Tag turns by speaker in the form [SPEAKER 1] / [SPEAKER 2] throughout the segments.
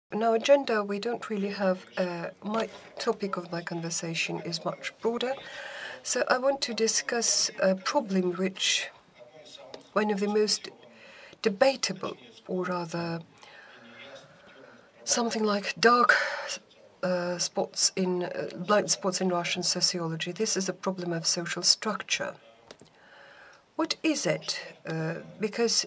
[SPEAKER 1] In our agenda, we don't really have my topic of my conversation is much broader. So I want to discuss a problem which one of the most debatable, or rather something like dark spots in blind spots in Russian sociology. This is a problem of social structure. What is it? Because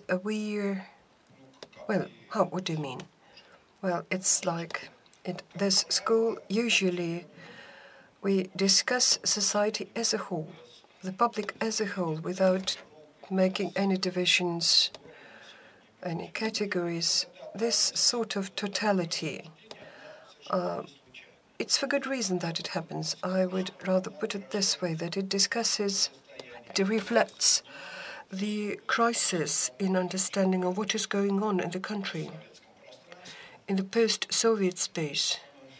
[SPEAKER 1] what do you mean? Well, it's like in this school, usually we discuss society as a whole, the public as a whole, without making any divisions, any categories. This sort of totality, it's for good reason that it happens. I would rather put it this way, that it reflects the crisis in understanding of what is going on in the country, in the post-Soviet space.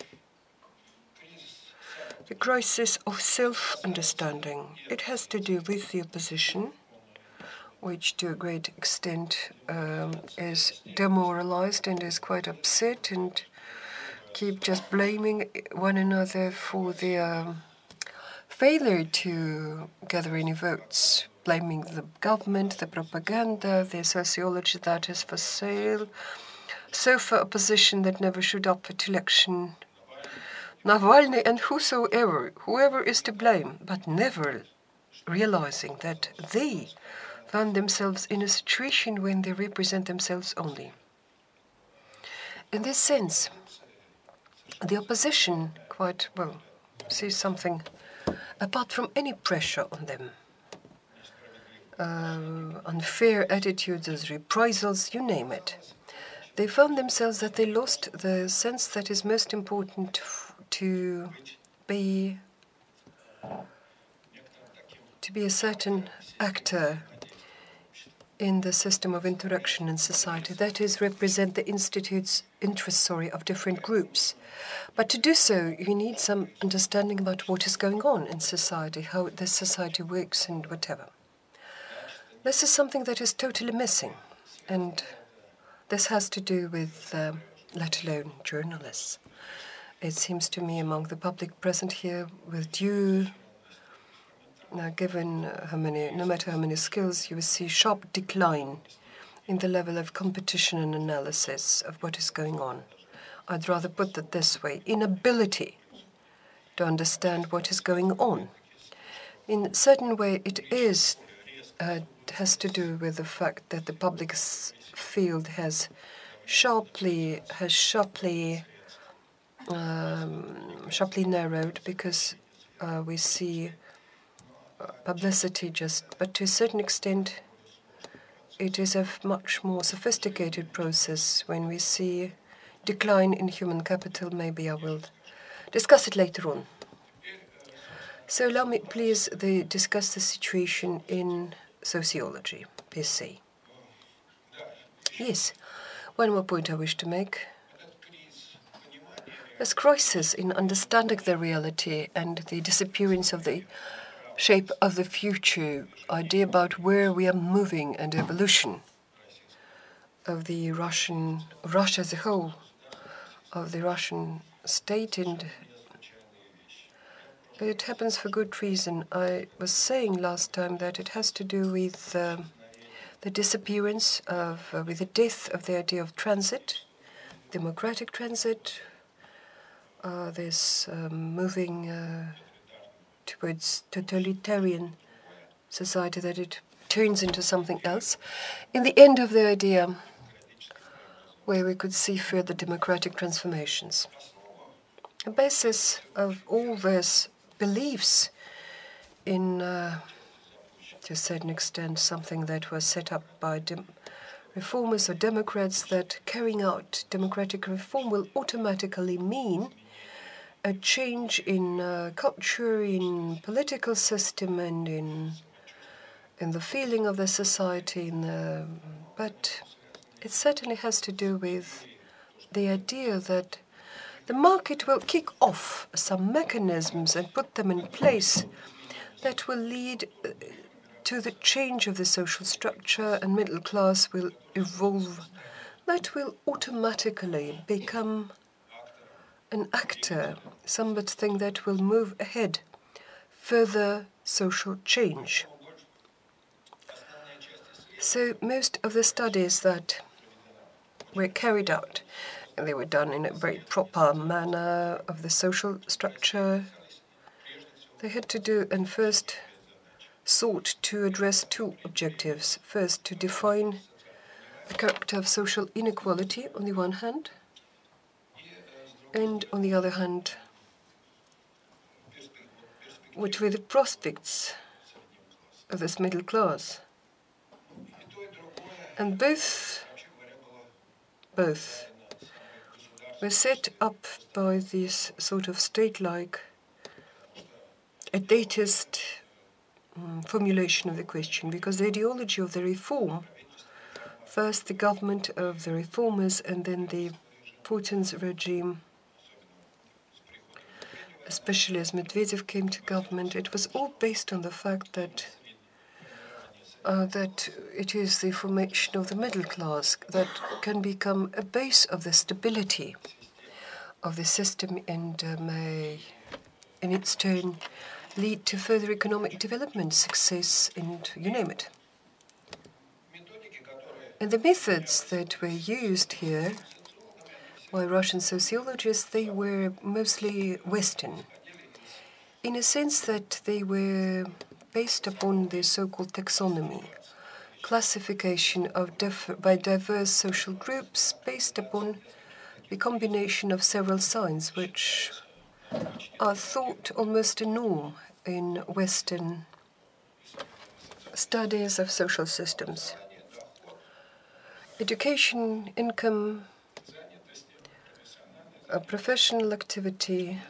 [SPEAKER 1] The crisis of self-understanding. It has to do with the opposition, which to a great extent is demoralized and is quite upset and keep just blaming one another for their failure to gather any votes, blaming the government, the propaganda, the sociology that is for sale, so for opposition that never showed up at election, Navalny and whoever is to blame, but never realizing that they found themselves in a situation when they represent themselves only. In this sense, the opposition sees something apart from any pressure on them. Unfair attitudes, reprisals, you name it. They found themselves that they lost the sense that is most important to be a certain actor in the system of interaction in society. That is, represent the institute's interests, of different groups. But to do so, you need some understanding about what is going on in society, how this society works and whatever. This is something that is totally missing. And this has to do with, let alone journalists. It seems to me among the public present here, with due, given no matter how many skills, you will see sharp decline in the level of competition and analysis of what is going on. I'd rather put it this way, inability to understand what is going on. In a certain way, it has to do with the fact that the public field has sharply narrowed, because we see publicity but to a certain extent it is a much more sophisticated process. When we see decline in human capital, maybe I will discuss it later on. So allow me please discuss the situation in sociology, per se. Yes, one more point I wish to make. This crisis in understanding the reality and the disappearance of the shape of the future, idea about where we are moving and evolution of the Russia as a whole, of the Russian state, and it happens for good reason. I was saying last time that it has to do with the disappearance with the death of the idea of transit, democratic transit, this moving towards totalitarian society, that it turns into something else. In the end of the idea where we could see further democratic transformations. The basis of all these beliefs in, to a certain extent, something that was set up by reformers or Democrats, that carrying out democratic reform will automatically mean a change in culture, in political system, and in the feeling of the society. But it certainly has to do with the idea that the market will kick off some mechanisms and put them in place that will lead to the change of the social structure, and middle class will evolve that will automatically become an actor, something that will move ahead further social change. So most of the studies that were carried out, and they were done in a very proper manner of the social structure, they had to do and first sought to address two objectives. First, to define the character of social inequality on the one hand, and on the other hand, what were the prospects of this middle class. And both were set up by this sort of state-like, etatist formulation of the question, because the ideology of the reform, first the government of the reformers and then the Putin's regime, especially as Medvedev came to government, it was all based on the fact that it is the formation of the middle class that can become a base of the stability of the system and may, in its turn, lead to further economic development, success, and you name it. And the methods that were used here by Russian sociologists, they were mostly Western, in a sense that they were based upon the so-called taxonomy, classification of by diverse social groups based upon the combination of several signs, which are thought almost a norm in Western studies of social systems. Education, income, professional activity,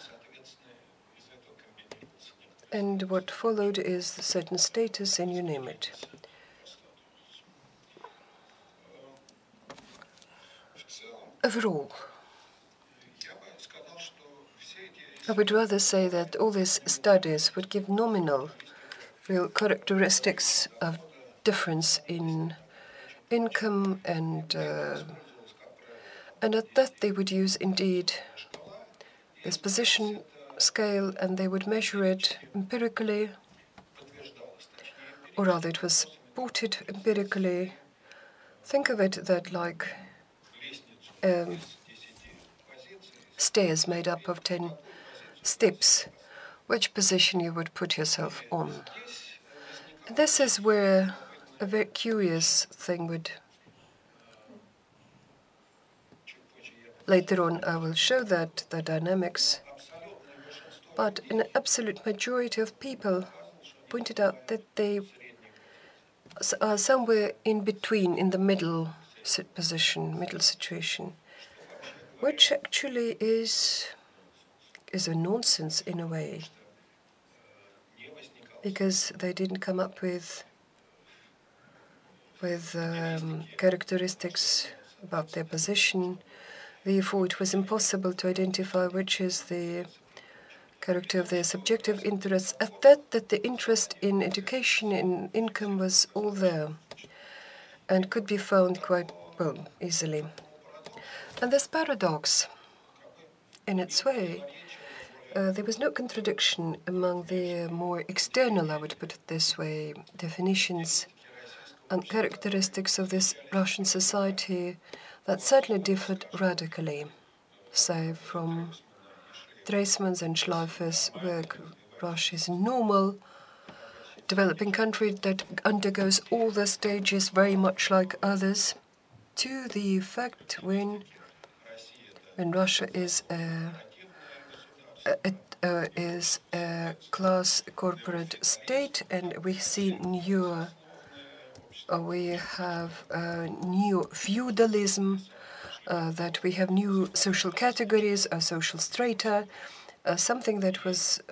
[SPEAKER 1] and what followed is a certain status, and you name it. Overall, I would rather say that all these studies would give nominal, real characteristics of difference in income, and at that they would use indeed this position scale, and they would measure it empirically, or rather it was supported empirically. Think of it that like stairs made up of 10 steps, which position you would put yourself on. And this is where a very curious thing would... Later on I will show that, the dynamics, but an absolute majority of people pointed out that they are somewhere in between, in the middle position, middle situation, which actually is a nonsense in a way, because they didn't come up with characteristics about their position. Therefore, it was impossible to identify which is the character of their subjective interests. At that the interest in education and income was all there and could be found quite well easily. And this paradox, in its way, there was no contradiction among the more external, I would put it this way, definitions and characteristics of this Russian society that certainly differed radically, say from Treisman's and Schleifer's work. Russia is a normal developing country that undergoes all the stages very much like others, to the fact when Russia is a class corporate state, and we see we have new feudalism, that we have new social categories, social strata, something that was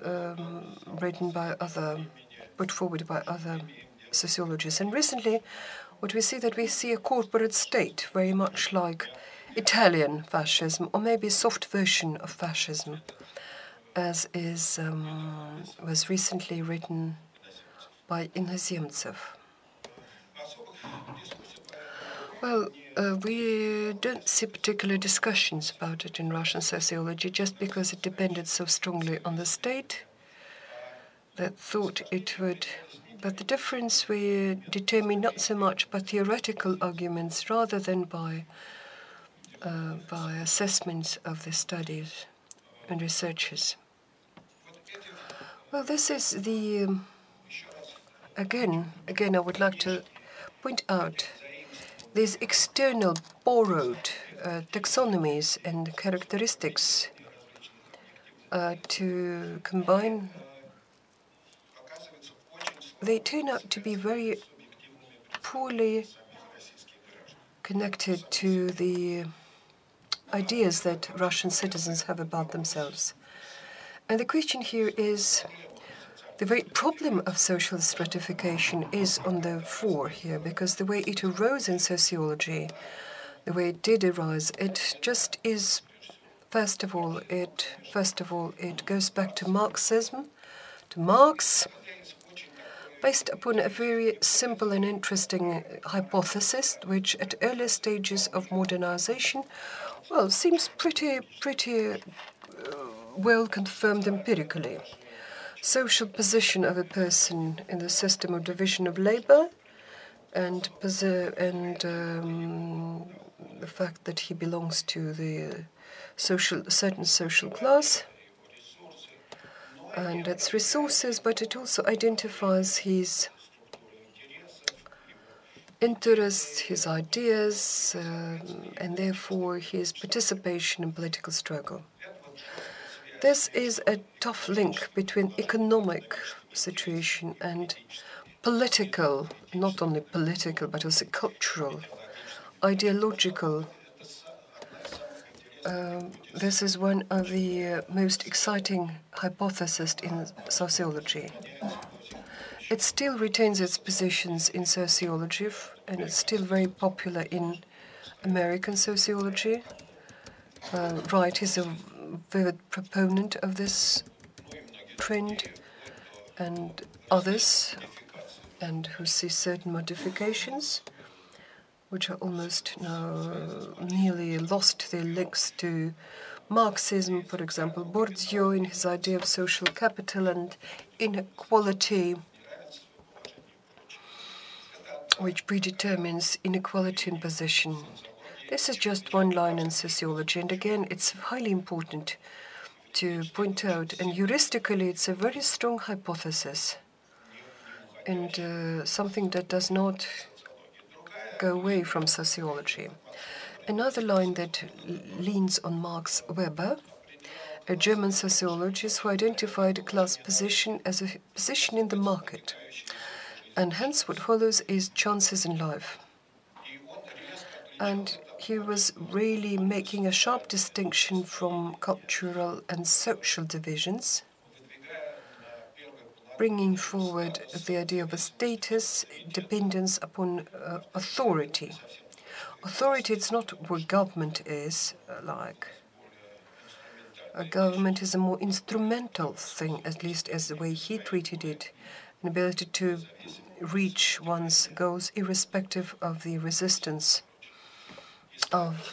[SPEAKER 1] put forward by other sociologists. And recently, what we see, that we see a corporate state, very much like Italian fascism, or maybe a soft version of fascism, as was recently written by Inozemtsev. Well, we don't see particular discussions about it in Russian sociology just because it depended so strongly on the state that thought it would. But the difference we determine not so much by theoretical arguments rather than by assessments of the studies and researchers. Well, this is the again, I would like to point out these external borrowed taxonomies and characteristics to combine. They turn out to be very poorly connected to the ideas that Russian citizens have about themselves. And the question here is the very problem of social stratification is on the fore here, because the way it arose in sociology, the way it did arise, it just is, first of all, it goes back to Marxism, to Marx, based upon a very simple and interesting hypothesis, which at early stages of modernization, well, seems pretty well confirmed empirically. Social position of a person in the system of division of labor, and the fact that he belongs to the certain social class and its resources, but it also identifies his interests, his ideas, and therefore his participation in political struggle. This is a tough link between economic situation and political, not only political, but also cultural, ideological. This is one of the most exciting hypotheses in sociology. It still retains its positions in sociology, and it's still very popular in American sociology. Wright is a vivid proponent of this trend, and others, and who see certain modifications, which are almost now nearly lost their links to Marxism. For example, Bourdieu in his idea of social capital and inequality, which predetermines inequality in position. This is just one line in sociology, and again, it's highly important to point out, and heuristically, it's a very strong hypothesis, and something that does not go away from sociology. Another line that leans on Max Weber, a German sociologist who identified a class position as a position in the market, and hence what follows is chances in life. And he was really making a sharp distinction from cultural and social divisions, bringing forward the idea of a status dependence upon authority. Authority, it's not where government is, like a government is a more instrumental thing, at least as the way he treated it, an ability to reach one's goals irrespective of the resistance of.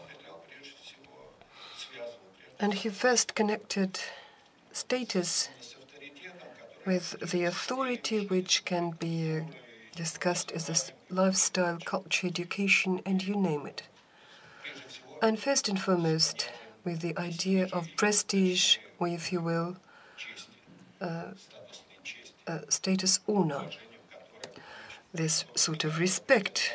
[SPEAKER 1] And he first connected status with the authority, which can be discussed as a lifestyle, culture, education, and you name it. And first and foremost, with the idea of prestige, or if you will, status honor, this sort of respect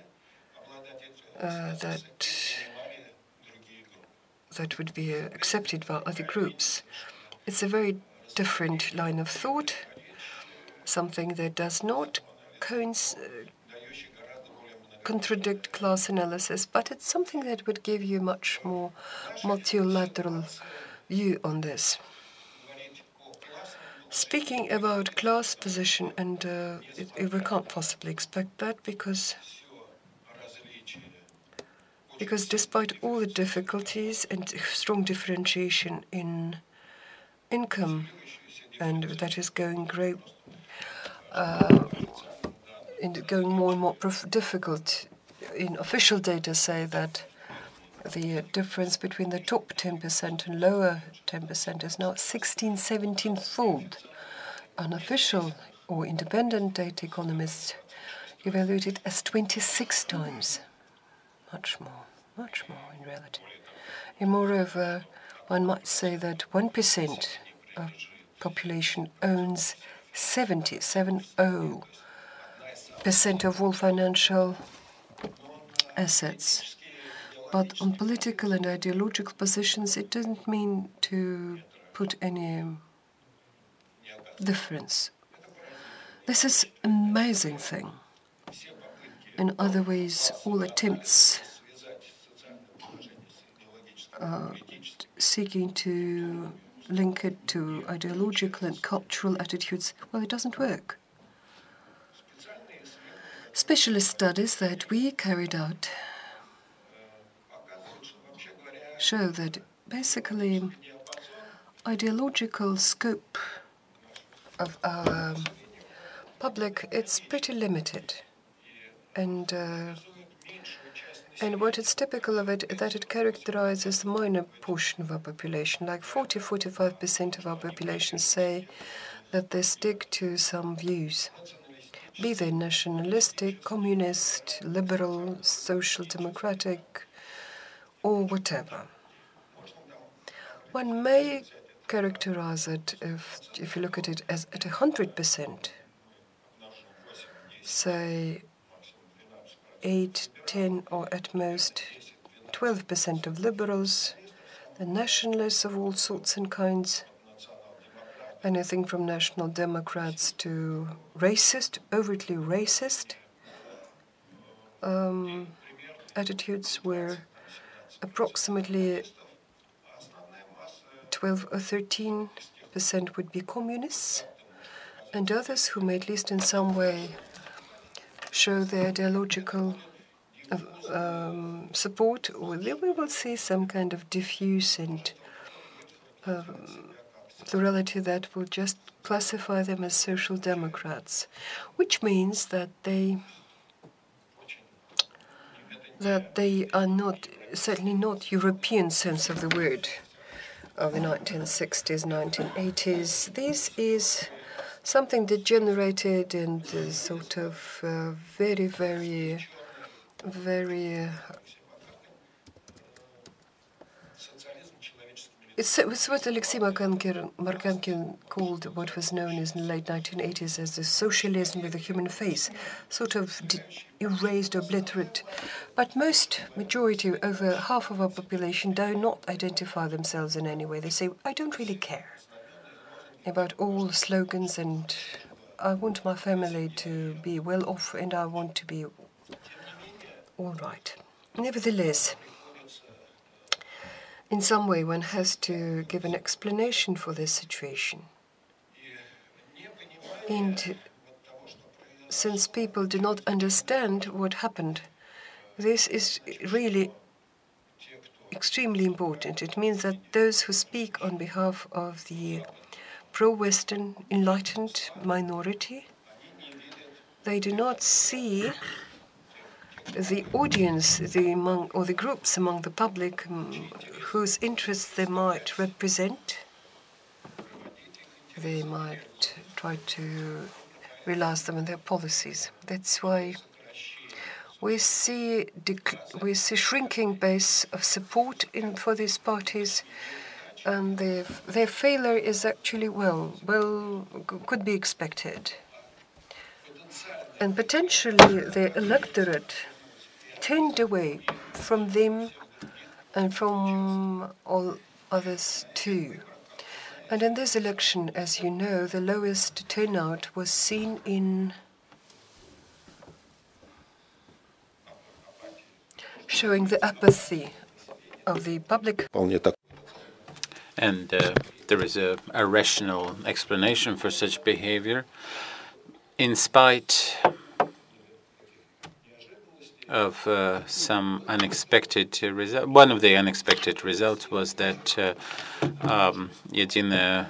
[SPEAKER 1] that would be accepted by other groups. It's a very different line of thought, something that does not contradict class analysis, but it's something that would give you much more multilateral view on this. Speaking about class position, and we can't possibly expect that because despite all the difficulties and strong differentiation in income, and that is going more and more difficult in official data say that the difference between the top 10% and lower 10% is now 16, 17-fold. Unofficial or independent data economists evaluate it as 26 times. Much more in reality. And moreover, one might say that 1% of population owns 70% of all financial assets. But on political and ideological positions, it doesn't mean to put any difference. This is an amazing thing. In other ways, all attempts seeking to link it to ideological and cultural attitudes, well, it doesn't work. Specialist studies that we carried out show that basically ideological scope of our public, it's pretty limited. And what is typical of it, that it characterizes a minor portion of our population, like 40-45% of our population say that they stick to some views, be they nationalistic, communist, liberal, social democratic, or whatever. One may characterize it, if you look at it, as at 100%, say 8, 10, or at most 12% of liberals, the nationalists of all sorts and kinds, anything from national democrats to racist, overtly racist attitudes, where approximately 12 or 13% would be communists, and others who may at least in some way show their ideological support, or we will see some kind of diffuse and plurality that will just classify them as social democrats, which means that they are not, certainly not European sense of the word of the 1960s, 1980s. This is something degenerated and sort of very it's what Alexei Markankin called what was known as in the late 1980s as the socialism with a human face, sort of erased, obliterate. But majority, over half of our population, do not identify themselves in any way. They say, I don't really care about all slogans, and I want my family to be well off, and I want to be all right. Nevertheless, in some way, one has to give an explanation for this situation. And since people do not understand what happened, this is really extremely important. It means that those who speak on behalf of the pro-Western enlightened minority, they do not see the audience, the groups among the public whose interests they might represent. They might try to realize them in their policies. That's why we see shrinking base of support for these parties, and their failure is actually could be expected. And potentially the electorate turned away from them and from all others too. And in this election, as you know, the lowest turnout was seen in showing the apathy of the public.
[SPEAKER 2] And there is a rational explanation for such behavior. In spite of some unexpected result, one of the unexpected results was that Единая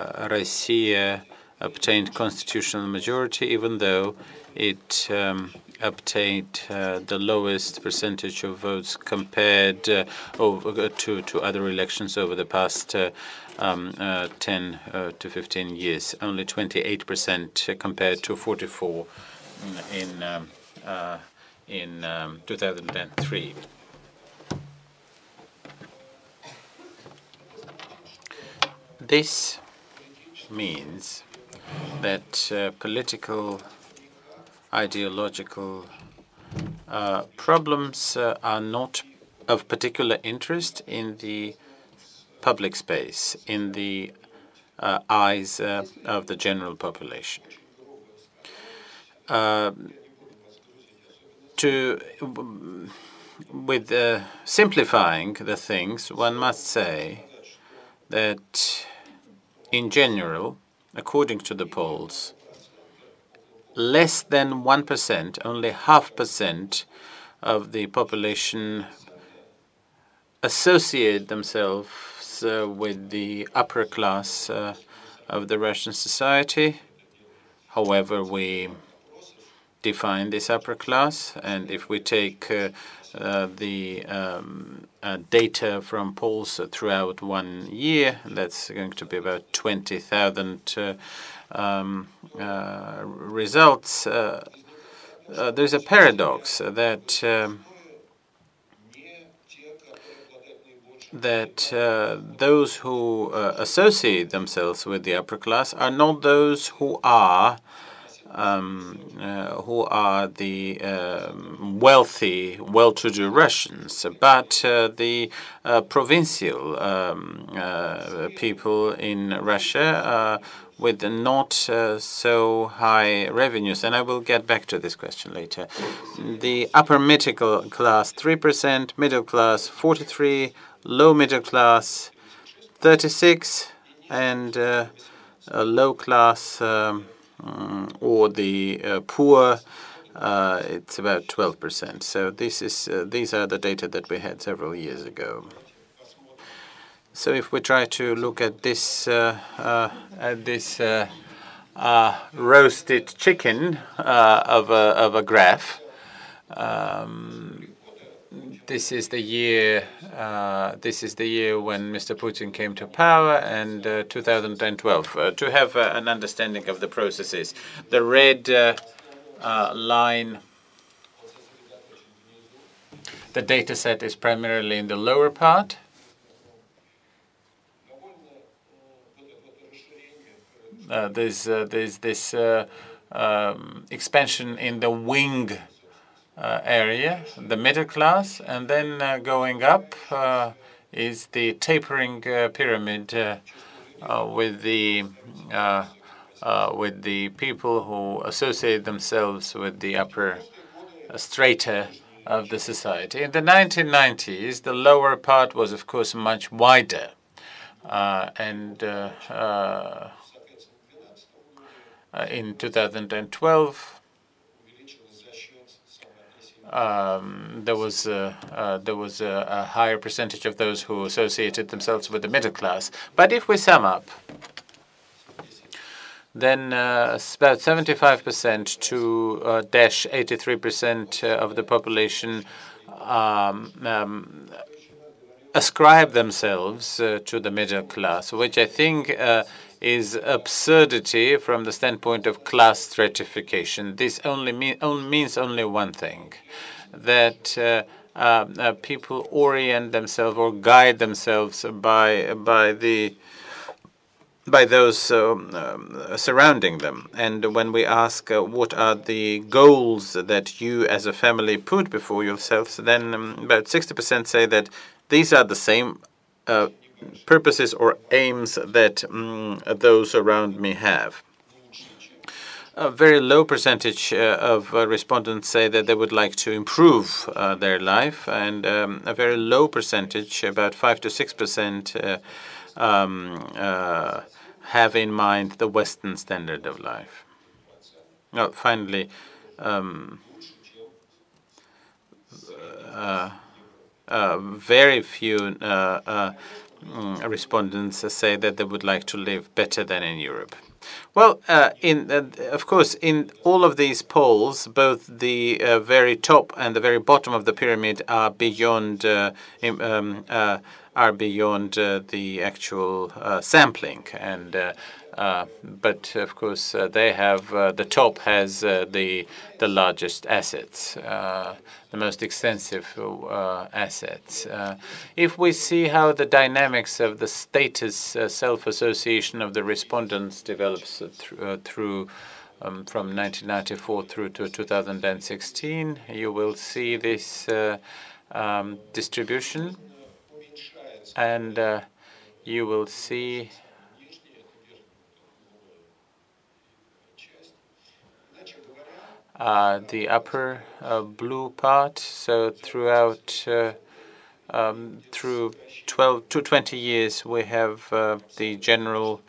[SPEAKER 2] Россия obtained constitutional majority, even though it obtained the lowest percentage of votes compared to other elections over the past 10 to 15 years. Only 28% compared to 44 in 2003. This means that political, ideological problems are not of particular interest in the public space, in the eyes of the general population. With simplifying the things, one must say that in general, according to the polls, less than 1%, only 0.5% of the population associate themselves with the upper class of the Russian society. However, we define this upper class, and if we take the data from polls throughout 1 year, that's going to be about 20,000 results. There's a paradox that those who associate themselves with the upper class are not those who are the wealthy, well-to-do Russians, but the provincial people in Russia with not so high revenues. And I will get back to this question later. The upper middle class, 3%, middle class, 43%, low middle class, 36%, and low class or the poor, it's about 12%. So these are the data that we had several years ago. So if we try to look at this roasted chicken of a graph, this is the year. This is the year when Mr. Putin came to power, and 2012. To have an understanding of the processes, the red line, the data set is primarily in the lower part. There's this expansion in the wing area, the middle class, and then going up is the tapering pyramid with the people who associate themselves with the upper strata of the society. In the 1990s, the lower part was, of course, much wider, and in 2012. There was a higher percentage of those who associated themselves with the middle class. But if we sum up, then about 75% to 83% of the population ascribe themselves to the middle class, which I think is absurdity from the standpoint of class stratification. This only means only one thing, that people orient themselves or guide themselves by those surrounding them. And when we ask what are the goals that you as a family put before yourselves, then about 60% say that these are the same purposes or aims that those around me have. A very low percentage of respondents say that they would like to improve their life, and a very low percentage, about 5 to 6%, have in mind the Western standard of life. Well, finally, very few respondents say that they would like to live better than in Europe. Well, of course, in all of these polls, both the very top and the very bottom of the pyramid are beyond the actual sampling, and but of course they have the top has the largest assets, the most extensive assets. If we see how the dynamics of the status self-association of the respondents develops through from 1994 through to 2016, you will see this distribution, and you will see the upper blue part. So throughout through 12 to 20 years, we have the general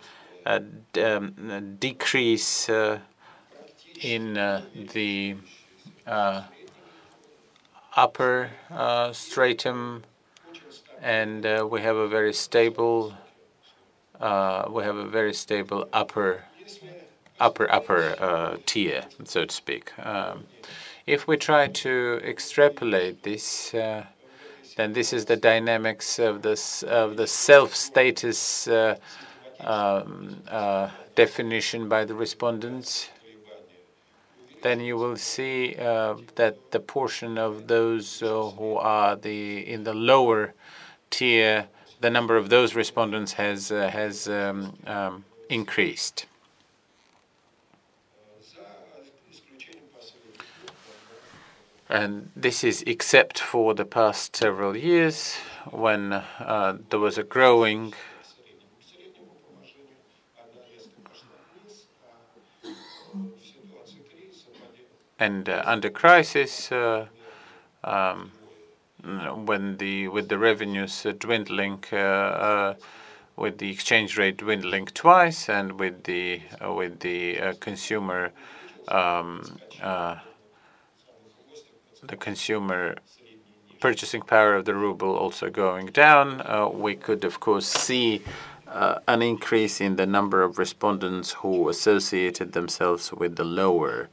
[SPEAKER 2] decrease in the upper stratum, and we have a very stable upper tier, so to speak. If we try to extrapolate this, then this is the dynamics of the self-status definition by the respondents. Then you will see that the portion of those who are in the lower tier, the number of those respondents has increased. And this is except for the past several years, when there was a growing and under crisis, when with the revenues dwindling, with the exchange rate dwindling twice, and with the consumer purchasing power of the ruble also going down, we could of course see an increase in the number of respondents who associated themselves with the lower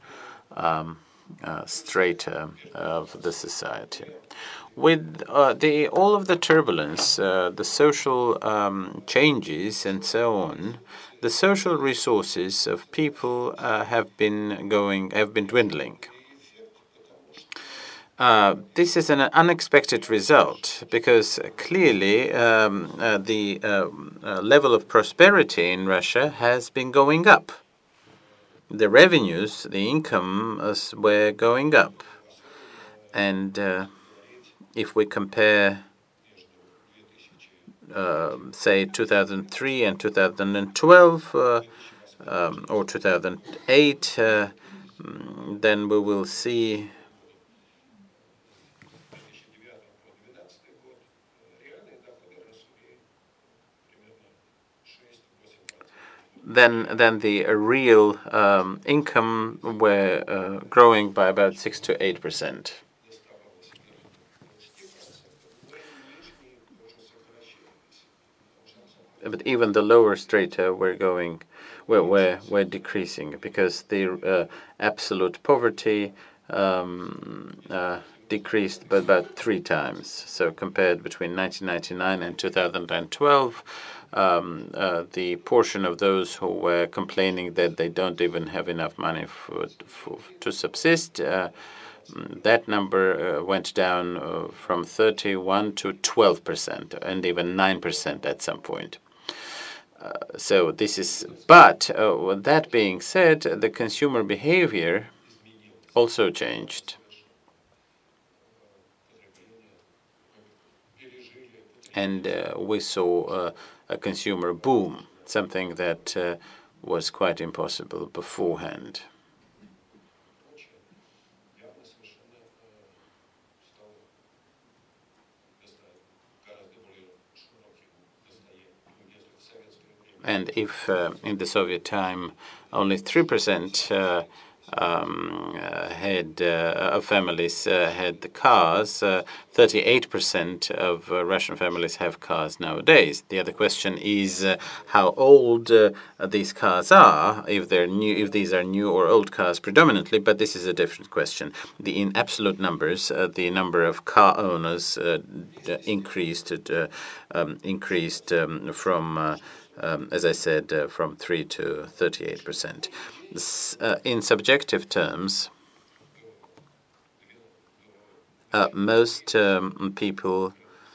[SPEAKER 2] strata of the society. With all of the turbulence, the social changes and so on, the social resources of people have been dwindling. This is an unexpected result, because clearly the level of prosperity in Russia has been going up. The revenues, the income were going up. And if we compare, say, 2003 and 2012, or 2008, then we will see then the real income were growing by about 6 to 8%. But even the lower strata were decreasing, because the absolute poverty decreased by about 3 times. So compared between 1999 and 2012, the portion of those who were complaining that they don't even have enough money to subsist, that number went down from 31 to 12%, and even 9% at some point. So this is, but that being said, the consumer behavior also changed. And we saw a consumer boom, something that was quite impossible beforehand. And if in the Soviet time only 3% families had the cars. 38% of Russian families have cars nowadays. The other question is how old these cars are, if they're new, if these are new or old cars predominantly. But this is a different question. In absolute numbers, the number of car owners increased from. As I said, from 3 to 38%. In subjective terms, most people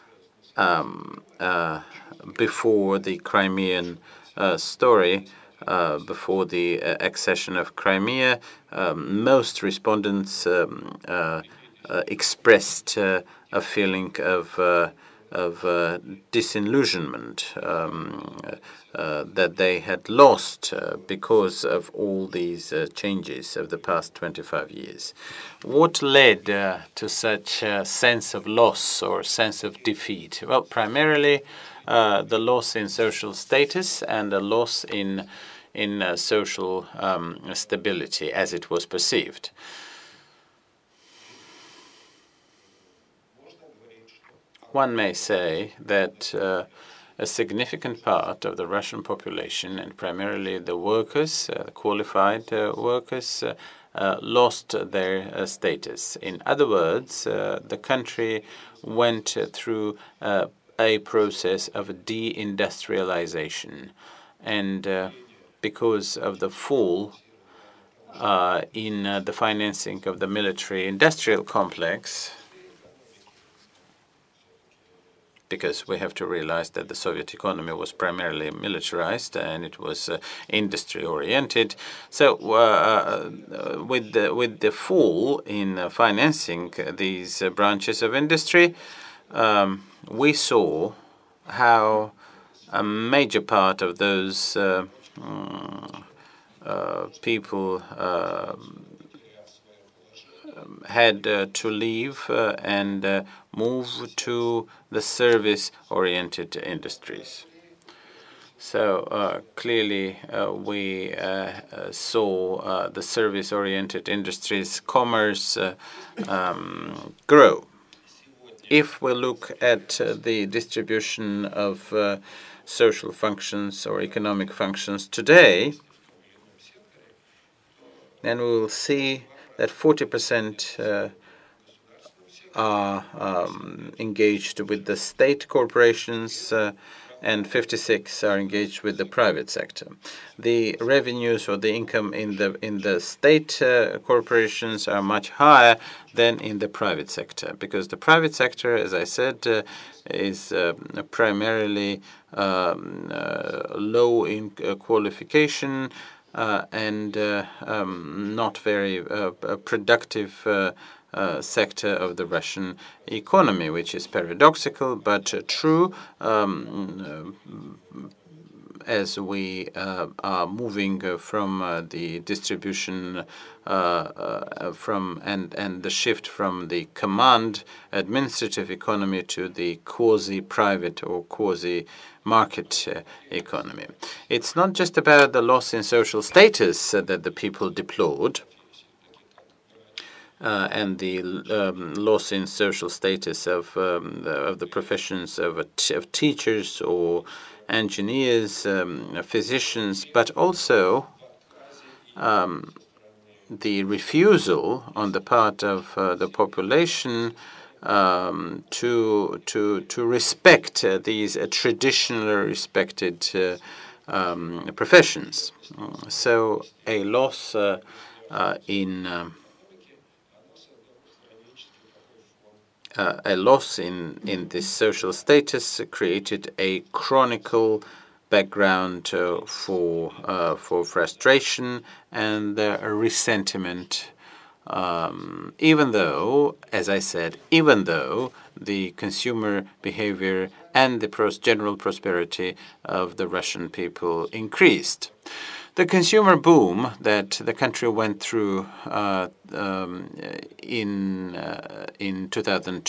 [SPEAKER 2] before the Crimean story, before the accession of Crimea, most respondents expressed a feeling of disillusionment that they had lost because of all these changes of the past 25 years. What led to such a sense of loss or sense of defeat? Well, primarily the loss in social status and the loss in social stability as it was perceived. One may say that a significant part of the Russian population, and primarily the workers, qualified workers, lost their status. In other words, the country went through a process of deindustrialization. And because of the fall in the financing of the military-industrial complex, because we have to realize that the Soviet economy was primarily militarized and it was industry-oriented. So with the fall in financing these branches of industry, we saw how a major part of those people had to leave and move to the service-oriented industries. So clearly we saw the service-oriented industries, commerce grow. If we look at the distribution of social functions or economic functions today, then we will see that 40% are engaged with the state corporations and 56 are engaged with the private sector. The revenues or the income in the state corporations are much higher than in the private sector, because the private sector, as I said, is primarily low in qualification and not very productive sector of the Russian economy, which is paradoxical but true as we are moving from the distribution and the shift from the command administrative economy to the quasi-private or quasi-market economy. It's not just about the loss in social status that the people deplored, and the loss in social status of the professions of teachers or engineers, physicians, but also the refusal on the part of the population to respect these traditionally respected professions. So a loss in this social status created a chronicle background for frustration and resentment, even though, as I said, even though the consumer behavior and the general prosperity of the Russian people increased. The consumer boom that the country went through in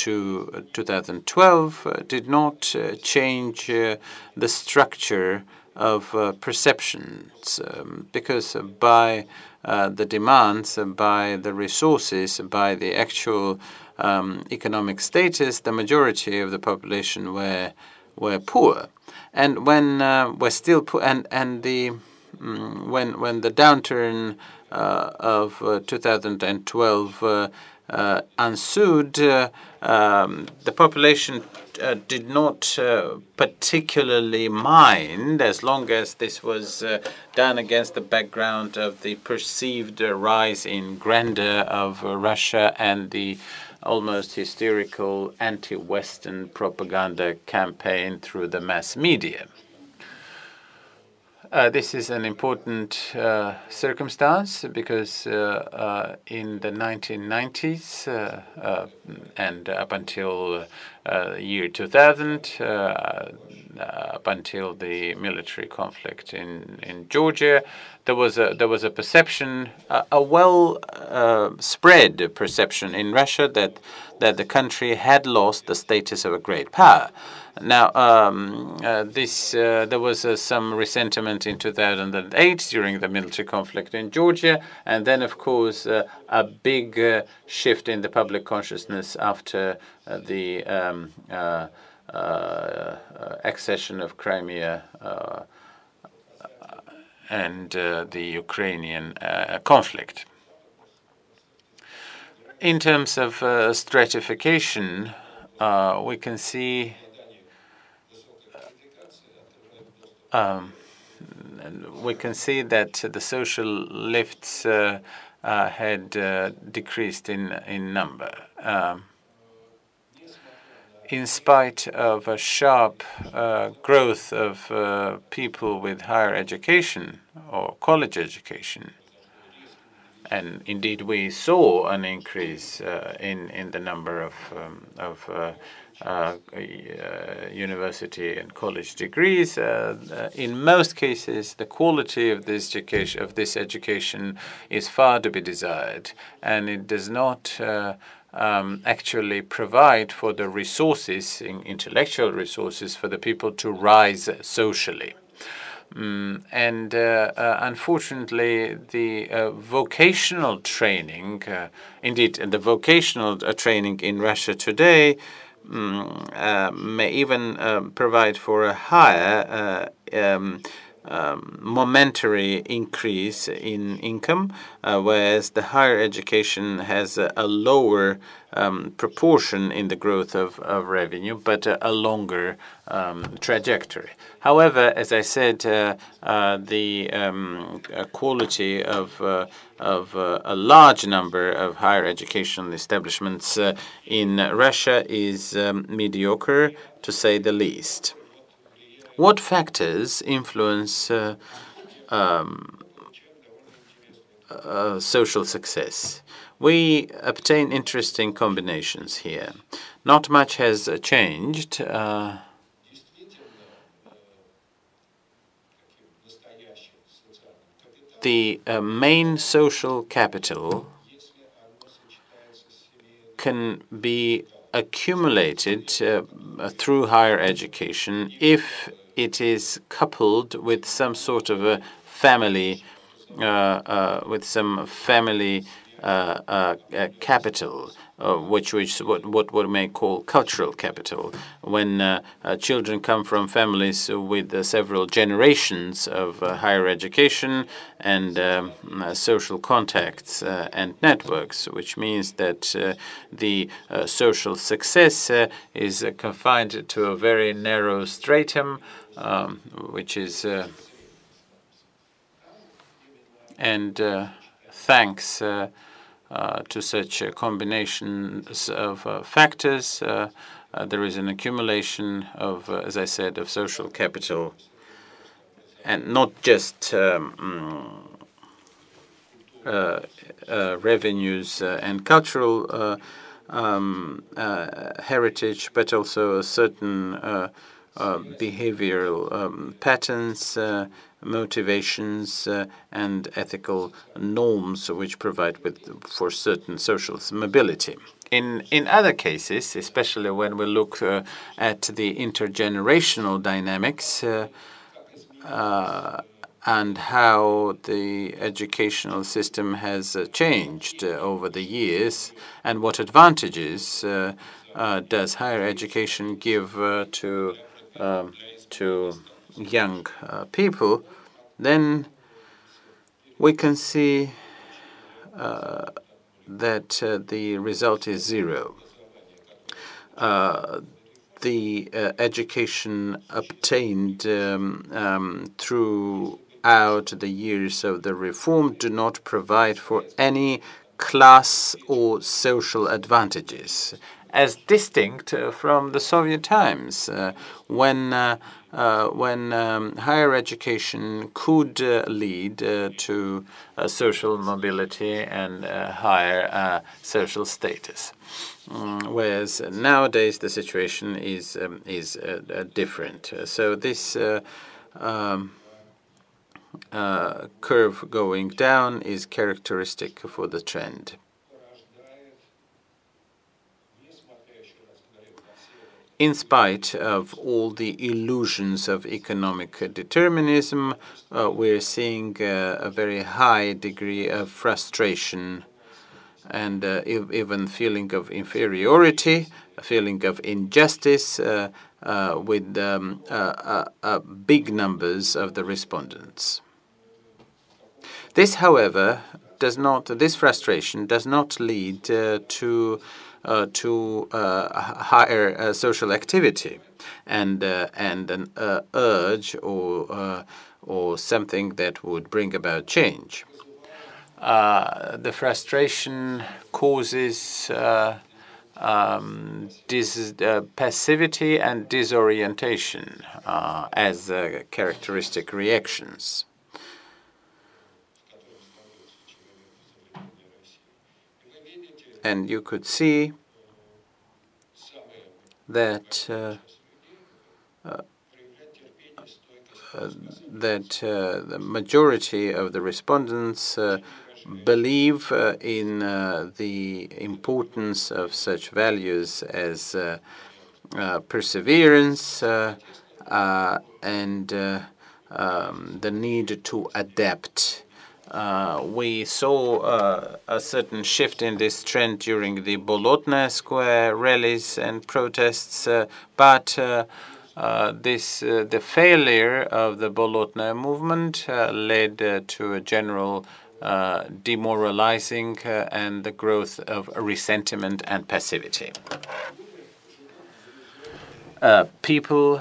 [SPEAKER 2] 2002, 2012 did not change the structure perceptions, because by the demands, by the resources, by the actual economic status, the majority of the population were poor, and when we're still poor, and the when the downturn of 2012 ensued, the population did not particularly mind, as long as this was done against the background of the perceived rise in grandeur of Russia and the almost hysterical anti-Western propaganda campaign through the mass media. This is an important circumstance because in the 1990s and up until year 2000, up until the military conflict in Georgia, there was a perception, a well spread perception in Russia that the country had lost the status of a great power. Now, there was some resentment in 2008 during the military conflict in Georgia, and then, of course, a big shift in the public consciousness after the accession of Crimea and the Ukrainian conflict. In terms of stratification, we can see that the social lifts had decreased in number. In spite of a sharp growth of people with higher education or college education, and indeed we saw an increase in the number of university and college degrees. In most cases, the quality of this education is far to be desired, and it does not actually provide for the resources, intellectual resources, for the people to rise socially. Unfortunately, the vocational training, indeed, the vocational training in Russia today may even provide for a higher momentary increase in income, whereas the higher education has a lower proportion in the growth of revenue, but a longer trajectory. However, as I said, the quality of a large number of higher educational establishments in Russia is mediocre, to say the least. What factors influence social success? We obtain interesting combinations here. Not much has changed. The main social capital can be accumulated through higher education if it is coupled with some sort of a family, capital, which what we may call cultural capital. When children come from families with several generations of higher education and social contacts and networks, which means that the social success is confined to a very narrow stratum, which is thanks to such combinations of factors, there is an accumulation of, as I said, of social capital, and not just revenues and cultural heritage, but also certain behavioral patterns, motivations, and ethical norms which provide for certain social mobility. In other cases, especially when we look at the intergenerational dynamics, and how the educational system has changed over the years, and what advantages does higher education give to young people, then we can see that the result is zero. The education obtained throughout the years of the reform do not provide for any class or social advantages, as distinct from the Soviet times, when higher education could lead to social mobility and higher social status. Whereas nowadays the situation is different. So this curve going down is characteristic for the trend. In spite of all the illusions of economic determinism, we're seeing a very high degree of frustration and even feeling of inferiority, a feeling of injustice with big numbers of the respondents. This, however, this frustration does not lead to higher social activity and an urge or something that would bring about change. The frustration causes passivity and disorientation as characteristic reactions. And you could see that the majority of the respondents believe in the importance of such values as perseverance and the need to adapt. We saw a certain shift in this trend during the Bolotnaya Square rallies and protests, but the failure of the Bolotnaya movement led to a general demoralizing and the growth of resentment and passivity. People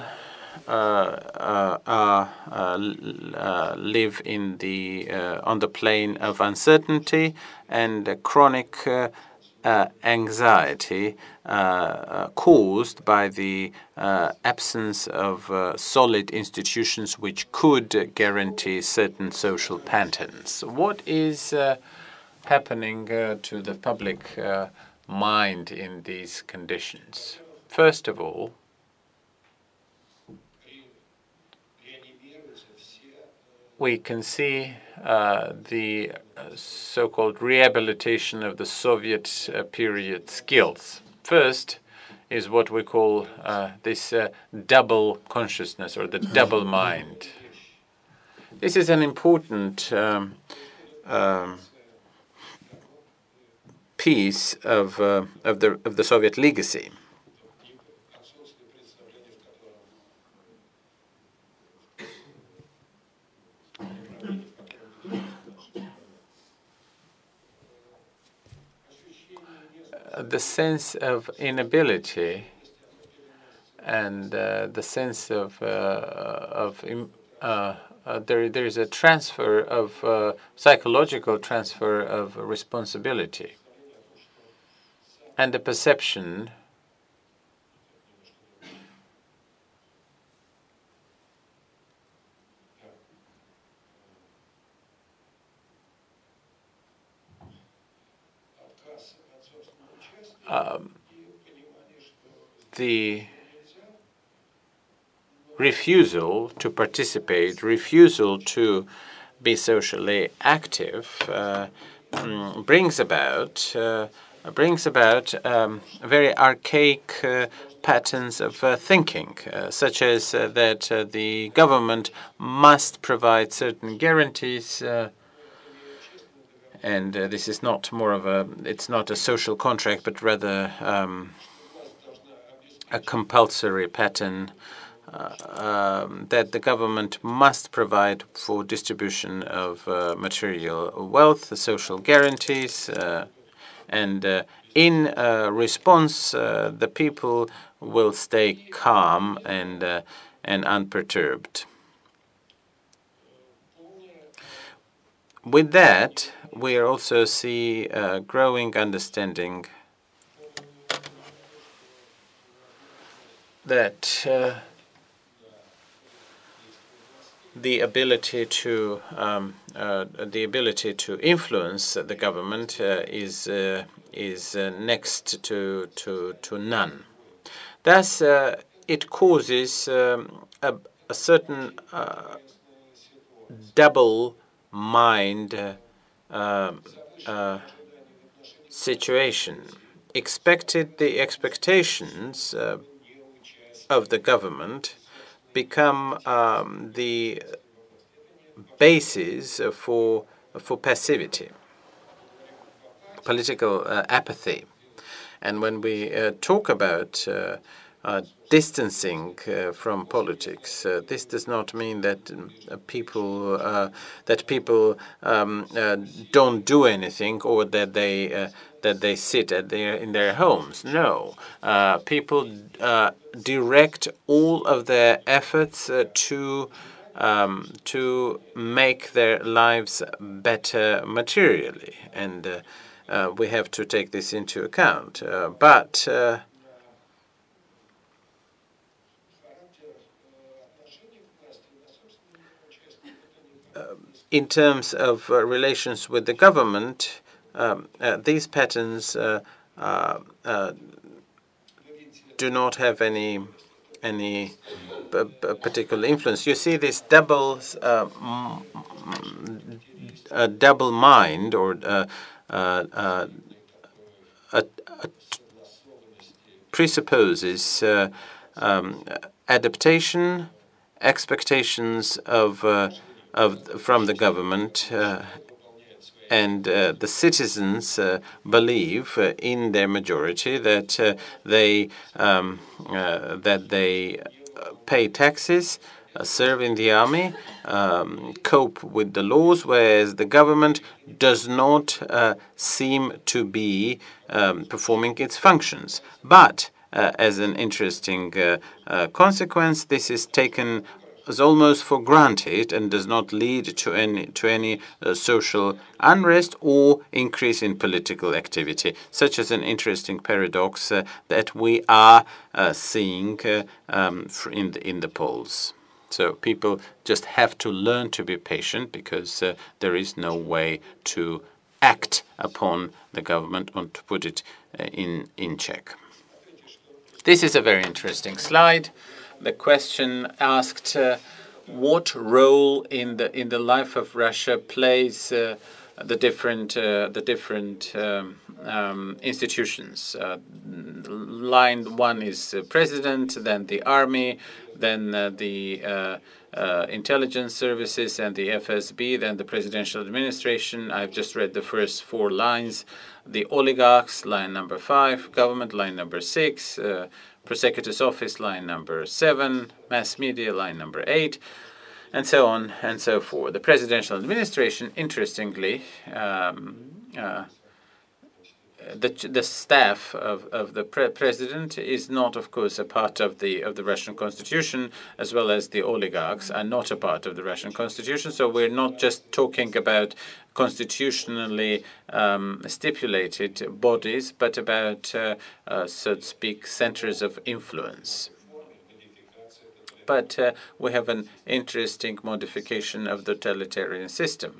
[SPEAKER 2] live in on the plane of uncertainty and chronic anxiety caused by the absence of solid institutions which could guarantee certain social patterns. What is happening to the public mind in these conditions? First of all, we can see the so-called rehabilitation of the Soviet period skills. First is what we call this double consciousness or the double mind. This is an important piece of the Soviet legacy. The sense of inability and the sense of there is a transfer of psychological transfer of responsibility, and the perception the refusal to participate, refusal to be socially active brings about brings about very archaic patterns of thinking, such as that the government must provide certain guarantees, and this is not it's not a social contract, but rather a compulsory pattern that the government must provide for distribution of material wealth, social guarantees, and in response, the people will stay calm and unperturbed. With that, we also see a growing understanding that the ability to influence the government is next to none. Thus, it causes a certain double mind situation. The expectations of the government become the basis for passivity, political apathy. And when we talk about distancing from politics, this does not mean that people don't do anything or that they sit in their homes. No, people direct all of their efforts to make their lives better materially, and we have to take this into account. But in terms of relations with the government, these patterns do not have any particular influence. You see this double mind, or presupposes adaptation, expectations from the government, and the citizens believe in their majority that they pay taxes, serve in the army, cope with the laws, whereas the government does not seem to be performing its functions. But as an interesting consequence, this is taken as almost for granted and does not lead to any social unrest or increase in political activity, such as an interesting paradox that we are seeing in the polls. So people just have to learn to be patient, because there is no way to act upon the government or to put it in check. This is a very interesting slide. The question asked what role in the life of Russia plays the different institutions. Line one is president, then the army, then the intelligence services and the FSB, then the presidential administration. I've just read the first 4 lines. The oligarchs, line number 5, government, line number 6, prosecutor's office, line number 7, mass media, line number 8, and so on and so forth. The presidential administration, interestingly, the staff of the president is not, of course, a part of the Russian constitution, as well as the oligarchs are not a part of the Russian constitution. So we're not just talking about constitutionally stipulated bodies, but about, so to speak, centers of influence. But we have an interesting modification of the totalitarian system.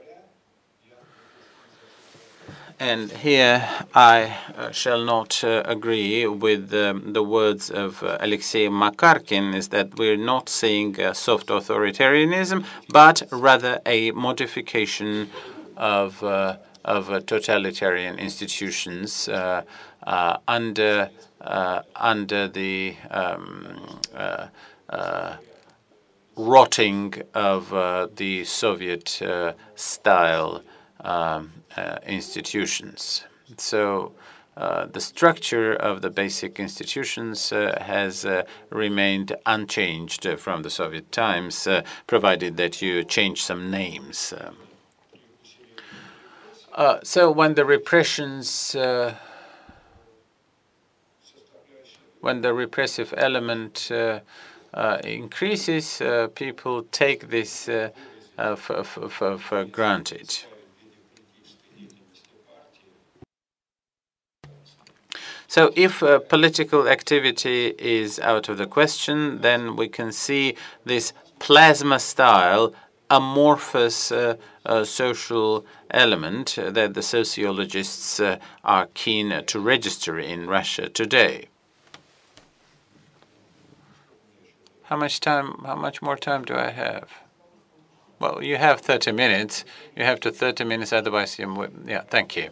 [SPEAKER 2] And here I shall not agree with the words of Alexei Makarkin, is that we're not seeing soft authoritarianism, but rather a modification of of totalitarian institutions under the rotting of the Soviet style institutions. So the structure of the basic institutions has remained unchanged from the Soviet times, provided that you change some names. So when the repressions, when the repressive element increases, people take this for granted. So if political activity is out of the question, then we can see this plasma-style amorphous social element that the sociologists are keen to register in Russia today. How much more time do I have? Well, you have 30 minutes. You have to 30 minutes, otherwise yeah, thank you.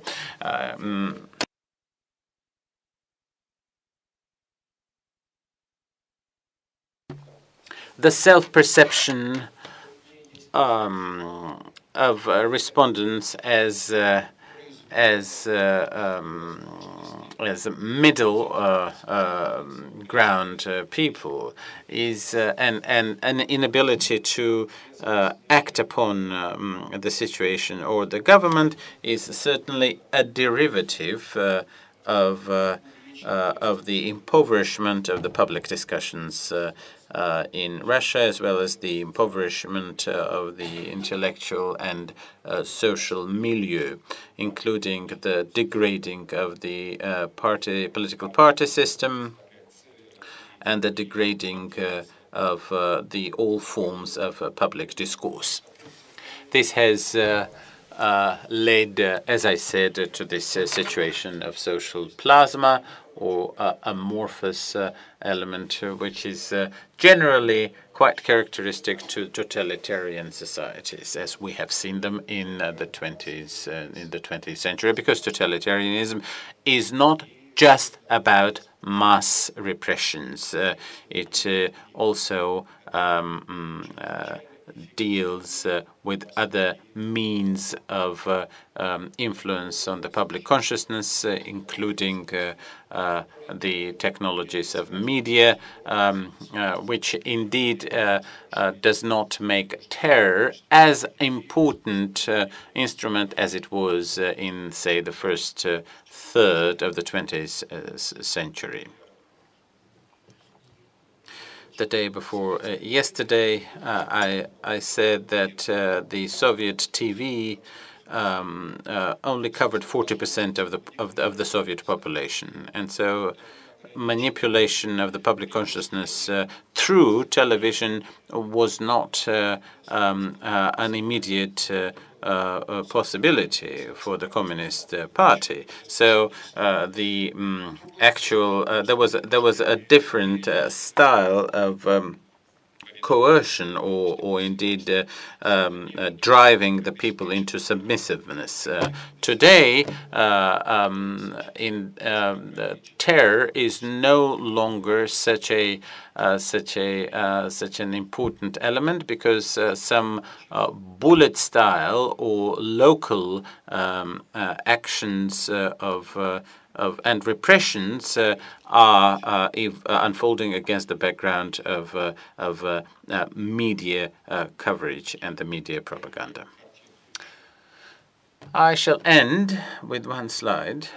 [SPEAKER 2] The self-perception of respondents as middle ground people is an inability to act upon the situation or the government is certainly a derivative of the impoverishment of the public discussions in Russia, as well as the impoverishment of the intellectual and social milieu, including the degrading of the political party system and the degrading of all forms of public discourse. This has led, as I said, to this situation of social plasma or amorphous element, which is generally quite characteristic to totalitarian societies, as we have seen them in the 20th century, because totalitarianism is not just about mass repressions. It also deals with other means of influence on the public consciousness, including the technologies of media, which indeed does not make terror as important instrument as it was in, say, the first third of the 20th century. The day before yesterday, I said that the Soviet TV only covered 40% of the Soviet population, and so manipulation of the public consciousness through television was not an immediate possibility for the Communist Party. So the actual there was a different style of coercion or indeed driving the people into submissiveness. Today, terror is no longer such an important element, because some bullet style or local actions and repressions are unfolding against the background of media coverage and the media propaganda. I shall end with one slide.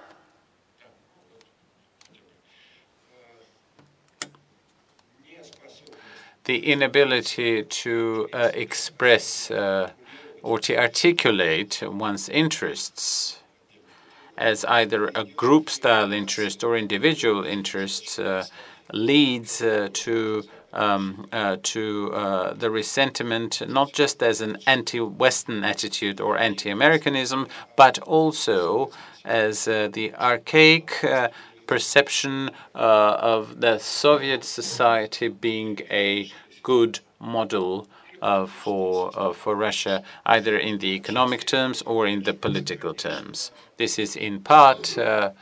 [SPEAKER 2] The inability to express or to articulate one's interests as either a group-style interest or individual interests leads to the resentment, not just as an anti-Western attitude or anti-Americanism, but also as the archaic perception of the Soviet society being a good model for Russia, either in the economic terms or in the political terms. This is in part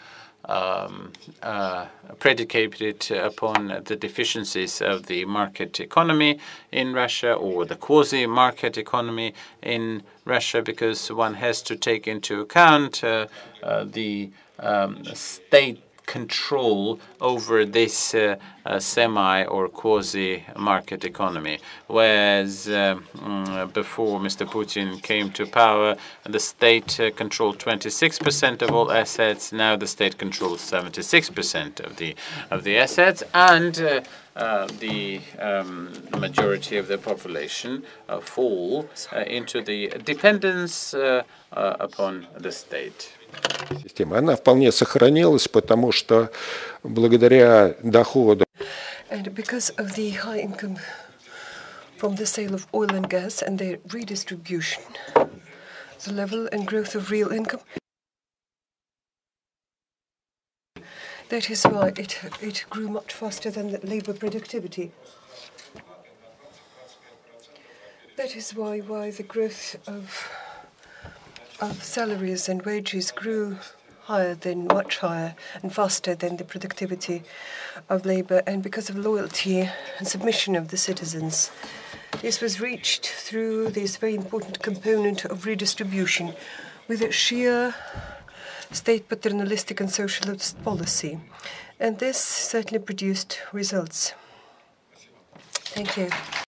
[SPEAKER 2] predicated upon the deficiencies of the market economy in Russia, or the quasi-market economy in Russia, because one has to take into account the state control over this semi or quasi-market economy. Whereas before Mr. Putin came to power, the state controlled 26% of all assets. Now the state controls 76% of the assets, and the majority of the population fall into the dependence upon the state.
[SPEAKER 3] Она вполне сохранилась, потому что благодаря доходам.
[SPEAKER 1] And because of the high income from the sale of oil and gas and their redistribution, the level and growth of real income, that is why it grew much faster than the labor productivity. That is why the growth of salaries and wages grew much higher and faster than the productivity of labor, and because of loyalty and submission of the citizens. This was reached through this very important component of redistribution with a sheer state paternalistic and socialist policy. And this certainly produced results. Thank you.